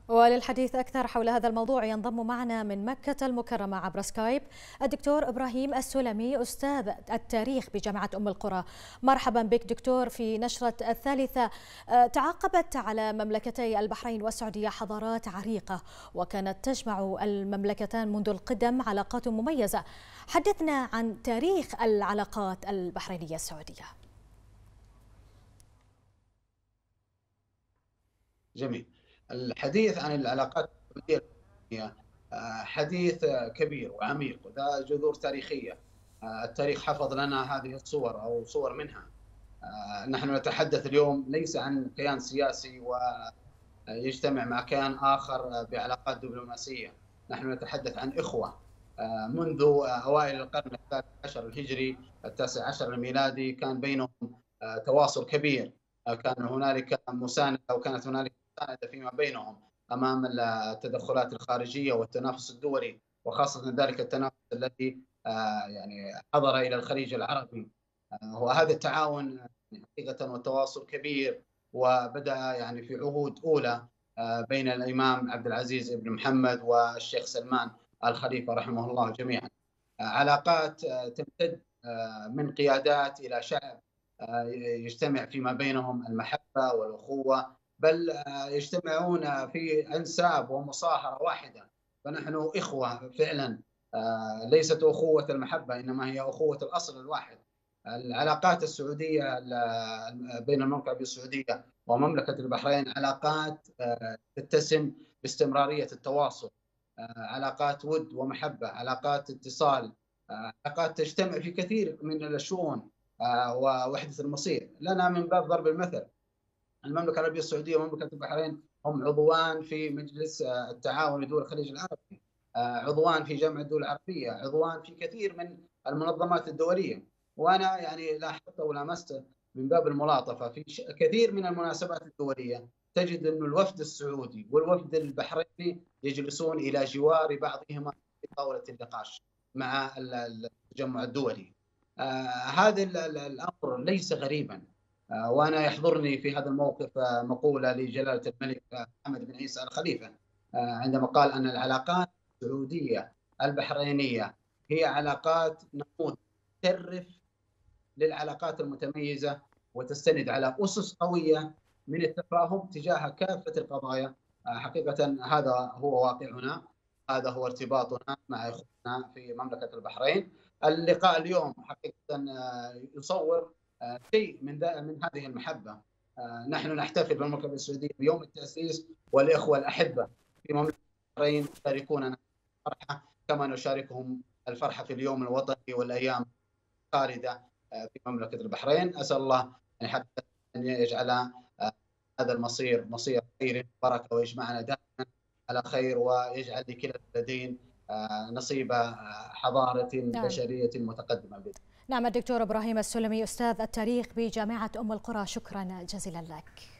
وللحديث أكثر حول هذا الموضوع ينضم معنا من مكة المكرمة عبر سكايب الدكتور إبراهيم السلمي أستاذ التاريخ بجامعة أم القرى. مرحبا بك دكتور في نشرة الثالثة. تعاقبت على مملكتي البحرين والسعودية حضارات عريقة، وكانت تجمع المملكتان منذ القدم علاقات مميزة. حدثنا عن تاريخ العلاقات البحرينية السعودية. جميل. الحديث عن العلاقات الدولية البحرينية حديث كبير وعميق وذا جذور تاريخية. التاريخ حفظ لنا هذه الصور أو صور منها. نحن نتحدث اليوم ليس عن كيان سياسي ويجتمع مع كيان آخر بعلاقات دبلوماسية. نحن نتحدث عن إخوة منذ أوائل القرن الثالث عشر الهجري، التاسع عشر الميلادي، كان بينهم تواصل كبير. كان هنالك مساندة وكانت هنالك مساندة فيما بينهم أمام التدخلات الخارجية والتنافس الدولي، وخاصة ذلك التنافس الذي يعني حضر إلى الخليج العربي. وهذا التعاون حقيقة والتواصل كبير، وبدأ يعني في عهود أولى بين الإمام عبد العزيز بن محمد والشيخ سلمان الخليفة رحمه الله جميعا. علاقات تمتد من قيادات إلى شعب، يجتمع فيما بينهم المحبة والأخوة، بل يجتمعون في أنساب ومصاهرة واحدة. فنحن إخوة فعلا، ليست أخوة المحبة إنما هي أخوة الأصل الواحد. العلاقات السعودية بين المملكة العربية السعودية ومملكة البحرين علاقات تتسم باستمرارية التواصل، علاقات ود ومحبة، علاقات اتصال، علاقات تجتمع في كثير من الشؤون ووحدة المصير. لنا من باب ضرب المثل المملكة العربية السعودية ومملكة البحرين هم عضوان في مجلس التعاون لدول الخليج العربي، عضوان في جامعة الدول العربية، عضوان في كثير من المنظمات الدولية. وأنا يعني لاحظت ولمست من باب الملاطفة في كثير من المناسبات الدولية تجد أن الوفد السعودي والوفد البحريني يجلسون إلى جوار بعضهما في طاولة النقاش مع التجمع الدولي. هذا الأمر ليس غريبا. وأنا يحضرني في هذا الموقف مقولة لجلالة الملك محمد بن عيسى الخليفة عندما قال أن العلاقات السعودية البحرينية هي علاقات نموذج تشرف للعلاقات المتميزة، وتستند على أسس قوية من التفاهم تجاه كافة القضايا. حقيقة هذا هو واقعنا، هذا هو ارتباطنا مع إخواننا في مملكة البحرين. اللقاء اليوم حقيقة يصور شيء من هذه المحبة. نحن نحتفل بالمملكة السعودية بيوم التأسيس، والإخوة الأحبة في مملكة البحرين يشاركوننا الفرحة كما نشاركهم الفرحة في اليوم الوطني والأيام الخالدة في مملكة البحرين. أسأل الله أن يجعل هذا المصير مصير خير وبركة، ويجمعنا دائما على خير، ويجعل لكلا البلدين نصيب حضارة بشرية متقدمة. نعم الدكتور إبراهيم السلمي أستاذ التاريخ بجامعة أم القرى، شكرا جزيلا لك.